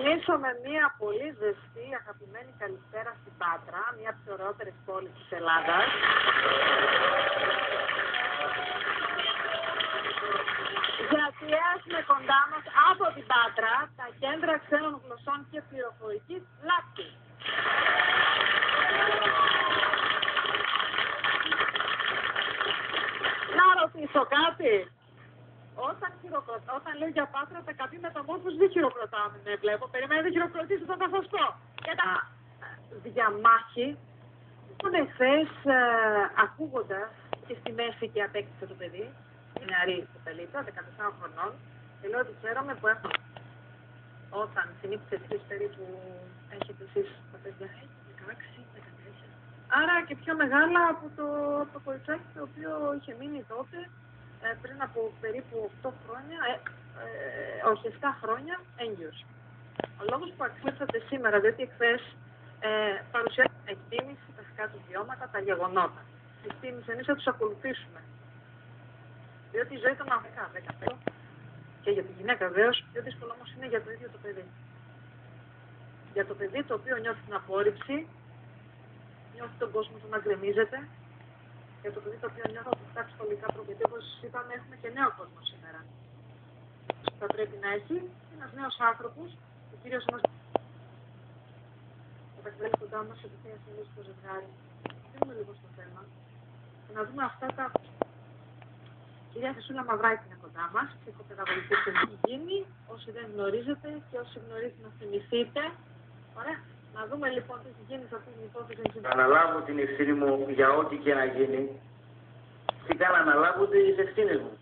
ξεκινήσω με μια πολύ ζεστή, αγαπημένη καλησπέρα στην Πάτρα, μια από τις ωραιότερες πόλεις της Ελλάδας. Γιατί έχουμε κοντά μας από την Πάτρα τα κέντρα ξένων γλωσσών και πληροφορικής ΛΑΚΤΗ. Να ρωτήσω κάτι. Όταν λέω για Πάτρα, τα καπή μεταμόρφωση δεν χειροκροτάμε, ναι, βλέπω. Περιμένετε χειροκροτήσεις, θα σας πω. Και τα διαμάχη, λοιπόν, εχθές ακούγοντας και στη μέση και απέκτησε το παιδί, η νεαρή κοπελίτσα, 14 χρονών, και λέω ότι χαίρομαι που έχω. Όταν συνήθισε εσείς περίπου, έχετε εσείς τα παιδιά, 16, 14. Άρα και πιο μεγάλα από το κοριτσάκι το οποίο είχε μείνει τότε, πριν από περίπου 8 χρόνια, όχι 7 χρόνια, έγκυος. Ο λόγος που αξίσατε σήμερα, διότι εχθές παρουσιάσατε εκτίμηση, τα φυσικά του βιώματα, τα γεγονότα. Εκτίμηση, εμείς θα τους ακολουθήσουμε. Διότι η ζωή των ανθρώπων 15 και για τη γυναίκα βεβαίως, πιο δύσκολο όμως είναι για το ίδιο το παιδί. Για το παιδί το οποίο νιώθει την απόρριψη, νιώθει τον κόσμο του να γκρεμίζεται, για το παιδί το οποίο νιώθω ότι τα σχολικά προπαιδεία, όπως είπαμε, έχουμε και νέο κόσμο σήμερα. Θα πρέπει να έχει ένας νέος άνθρωπος, ο κύριος μας, θα τα κλέβει κοντά μας σε μια στιγμή στο ζευγάρι. Δούμε λίγο στο θέμα και να δούμε αυτά τα. Κυρία Χρυσούλα Μαυράκη είναι κοντά μας, ψυχοπαιδαγωγική γίνει, όσοι δεν γνωρίζετε και όσοι γνωρίζετε να θυμηθείτε. Ωραία. Να δούμε λοιπόν τι έχει γίνει σε αυτή την υπόθεση. Αναλάβω την ευθύνη μου για ό,τι και να γίνει. Φυσικά να αναλάβω τις ευθύνες μου.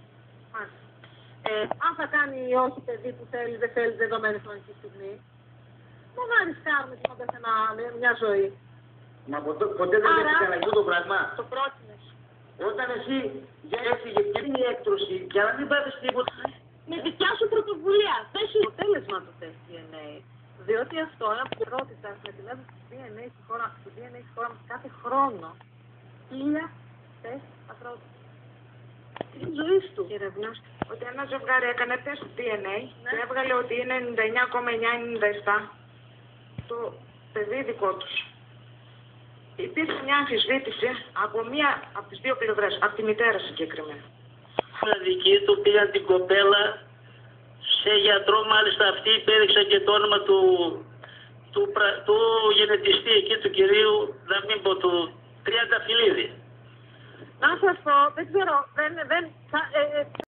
Αν θα κάνει ή όχι παιδί που θέλει, δεν θέλει δεδομένη χρονική στιγμή, δεν θα ρισκάρουμε και μια ζωή. Μα ποτέ δεν έφυγαν αυτό το πράγμα. Το πρότεινες. Όταν εσύ έφυγε και είναι η έκτρωση, για να μην πάθεις τίποτα. Με δικιά σου πρωτοβουλία. Θες το αποτέλεσμα του τεστ DNA. Διότι αυτό είναι από πρώτητα με την έδωση του DNA στη χώρα μας κάθε χρόνο. 1000 τεστ ανθρώπου. Την ζωή του. Και ερευνάς ότι ένα ζευγάρι έκανε τεστ DNA και έβγαλε ότι είναι 99,997 το παιδί δικό τους. Υπήρξε μια αμφισβήτηση από μία από τις δύο πλευρές, από τη μητέρα συγκεκριμένα. Δική του πήγαν την κοπέλα σε γιατρό, μάλιστα αυτή υπέδειξε και το όνομα του γενετιστή εκεί του κυρίου, να μην πω του Τριανταφυλλίδη. Να σας πω, δεν ξέρω,